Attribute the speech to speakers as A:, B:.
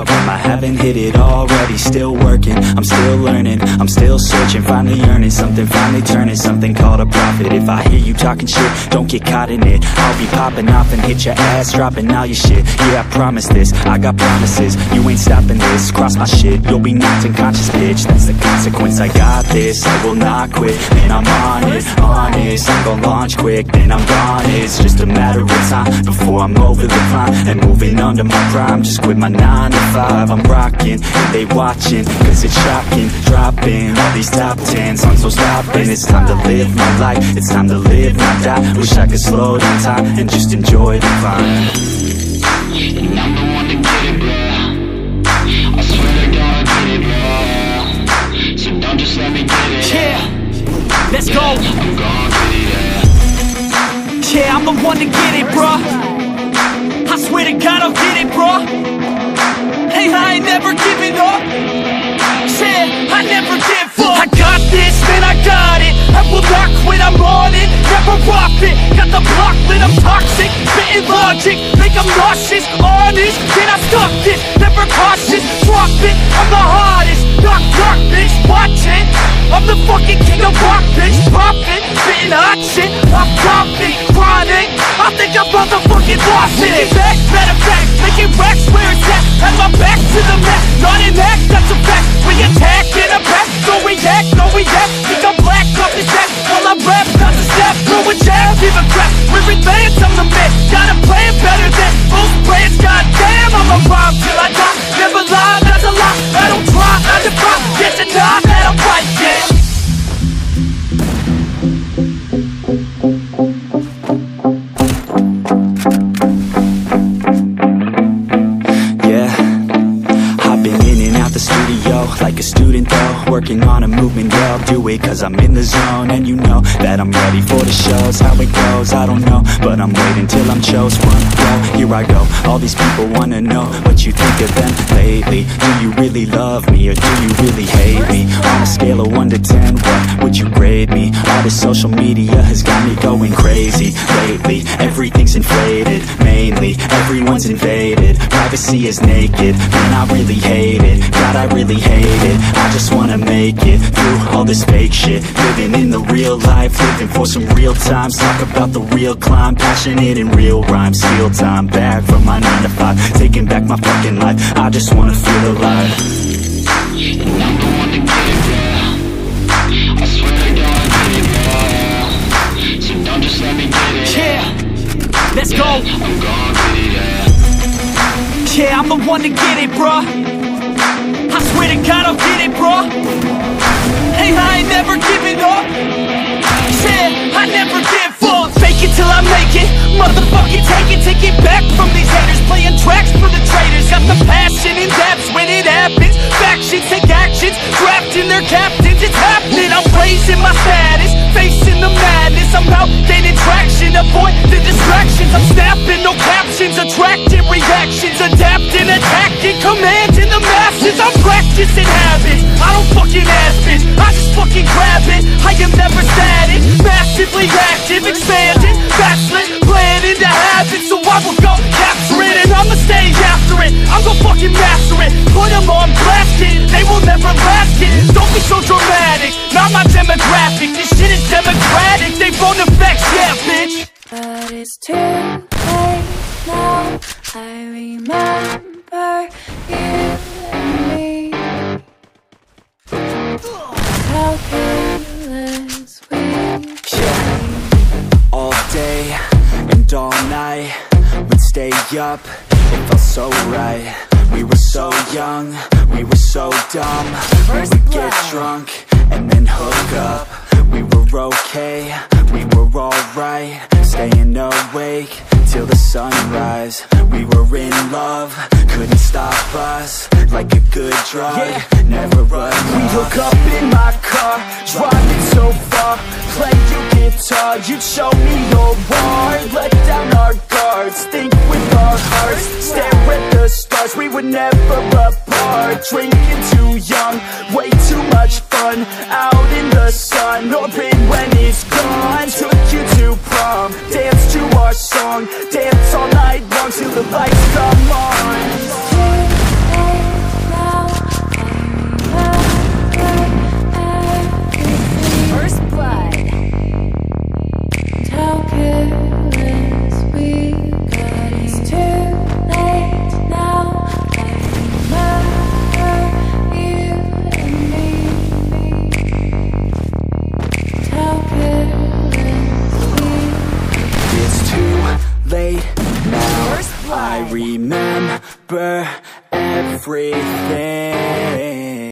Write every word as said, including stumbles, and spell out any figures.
A: I haven't hit it already, still working, I'm still learning, I'm still searching, finally earning something, finally turning something called a profit. If I hear you talking shit, don't get caught in it. I'll be popping off and hit your ass, dropping all your shit. Yeah, I promise this, I got promises, you ain't stopping this. Cross my shit, you'll be knocked unconscious, bitch. That's the consequence, I got this, I will not quit. And I'm on it, honest, I'm gon' launch quick, then I'm gone. It's just a matter of time before I'm over the climb and moving under my prime. Just quit my nine to five, I'm rocking, and they watching, cause it's shocking. Dropping all these top ten songs, so stopping. It's time to live my life, it's time to live, not die. Wish I could slow down time and just enjoy the climb.
B: And I'm the one to get it, bro. I swear to God I get it, bro. So don't just let me get it.
C: Yeah, let's go.
B: I'm gon' get it, yeah.
C: Yeah, I'm the one to get it, bro. I swear to God I'll get it, bro. Hey, I ain't never giving up. Yeah, I never give up. I got this, man, I got it. I will not quit, I'm on it. Never off it. Got the block lit, I'm toxic. Spitting logic, make them nauseous. Honest, can I stop this? Never cautious, drop it. I'm the hardest. Knock, knock, bitch, watch it. I'm the fucking king of rock, bitch. Poppin', spitting hot shit. I'm dropping, chronic. I think I'm motherfucking lost it. Making back, matter of fact, making racks where it's at. Had my back to the mat, not an act, that's a fact. We attack in a pack, don't react, no react. Think I'm black off his back, while I rap, not to step. Throw a jab, give a crap. We're advanced, I'm the man. Got a plan better than most plans. Goddamn, I'm a rhyme till I die. Never lie, that's a lie. I don't try, I defy. Yes and nah, that I'm right, yeah.
A: Like a student though, working on a movement, yeah, I'll do it cause I'm in the zone. And you know that I'm ready for the shows. How it goes, I don't know, but I'm waiting till I'm chose. One go, here I go. All these people wanna know what you think of them lately. Do you really love me or do you really hate me? On a scale of one to ten, what would you grade me? All this social media has got me going crazy lately. Everything's inflated, mainly everyone's invaded. Privacy is naked, man, I really hate it. God, I really hate it. I just wanna make it through all this fake shit. Living in the real life, living for some real times. Talk about the real climb, passionate in real rhymes. Steal time back from my nine to five, taking back my fucking life. I just wanna feel alive.
B: And I'm the one to get it, bro. I swear to God I get it, bro. So don't just let me get it.
C: Yeah, let's go.
B: I'm gon' get it, yeah.
C: Yeah, I'm the one to get it, bro. I swear to God I'll get it, bro. Hey, I ain't never giving up. Yeah, I never give up. Fake it till I make it. Motherfucking take it, take it back from these haters. Playing tracks for the traitors. Got the passion in depths when it happens. Factions take actions, drafting their captains. It's happening, I'm raising my status. Facing the madness, I'm out gaining traction. Avoid the distractions, I'm snapping, no captions. Attracting reactions, adapting, attacking, commanding the masses. I'm practicing habits, I don't fucking ask it, I just fucking grab it. I am never static, massively active, expanding, backslid, planning to have it. So I will go capture it and I'ma stay after it. I'm gonna fucking master it, put them on blast it. They will never last it, don't be so dramatic. Not my demographic, this shit is democratic. They phone effects, yeah bitch.
D: But it's too late now, I remember you and me. How careless we
A: yeah. All day and all night, we'd stay up, it felt so right. We were so young, we were so dumb. We would get drunk and then hook up. We were okay, we were alright. Staying awake till the sunrise. We were in love, couldn't stop us. Like a good drug, yeah. Never run.
E: We hook up in my car, driving so far. Play your guitar, you'd show me your heart. Let down our guards, think with our hearts. Stare at the stars, we were never apart. Drinking too young, way too much fun. Out in the sun, orbit when it's gone. Took you to prom, dance to our song. Dance all night long till the lights come on. breathe.